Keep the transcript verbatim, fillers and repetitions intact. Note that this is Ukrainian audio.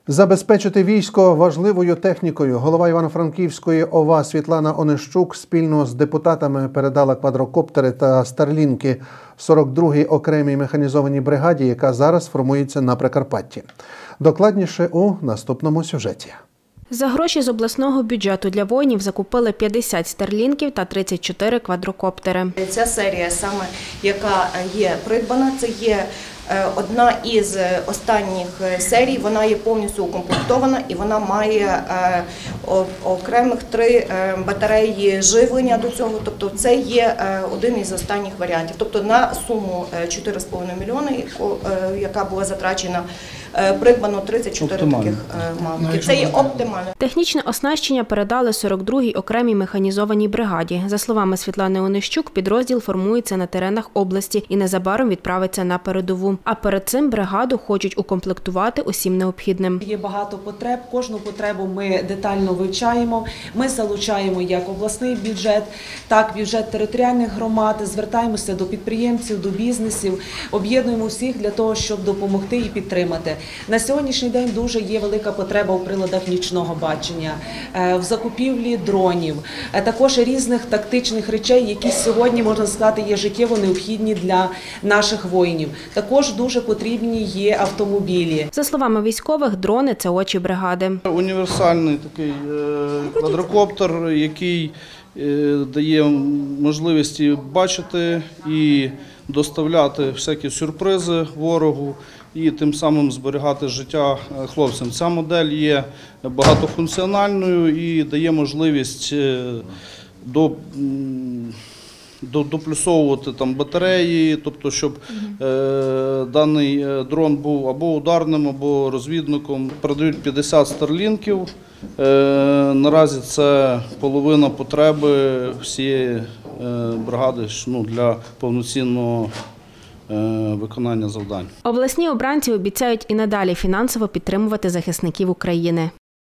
Забезпечити військо важливою технікою. Голова Івано-Франківської ОВА Світлана Онищук спільно з депутатами передала квадрокоптери та старлінки сорок другій окремій механізованій бригаді, яка зараз формується на Прикарпатті. Докладніше у наступному сюжеті. За гроші з обласного бюджету для воїнів закупили п'ятдесят старлінків та тридцять чотири квадрокоптери. Ця серія, саме яка є придбана, це є одна із останніх серій, вона є повністю укомплектована і вона має окремих три батареї живлення до цього, тобто це є один із останніх варіантів. Тобто на суму чотири з половиною мільйони, яка була затрачена, придбано тридцять чотири таких мавки. Це є оптимально. Технічне оснащення передали сорок другій окремій механізованій бригаді. За словами Світлани Онищук, підрозділ формується на теренах області і незабаром відправиться на передову. А перед цим бригаду хочуть укомплектувати усім необхідним. Є багато потреб, кожну потребу ми детально вивчаємо. Ми залучаємо як обласний бюджет, так і бюджет територіальних громад, звертаємося до підприємців, до бізнесів, об'єднуємо всіх для того, щоб допомогти і підтримати. На сьогоднішній день дуже є велика потреба у приладах нічного бачення, в закупівлі дронів, також різних тактичних речей, які сьогодні, можна сказати, є життєво необхідні для наших воїнів. Також дуже потрібні є автомобілі. За словами військових, дрони – це очі бригади. Універсальний такий квадрокоптер, який дає можливість бачити і доставляти всякі сюрпризи ворогу і тим самим зберігати життя хлопцям. Ця модель є багатофункціональною і дає можливість до доплюсовувати там батареї, тобто щоб е, даний дрон був або ударним, або розвідником. Передають п'ятдесят старлінків. Е, наразі це половина потреби всієї е, бригади, ну, для повноцінного виконання завдань. Обласні обранці обіцяють і надалі фінансово підтримувати захисників України.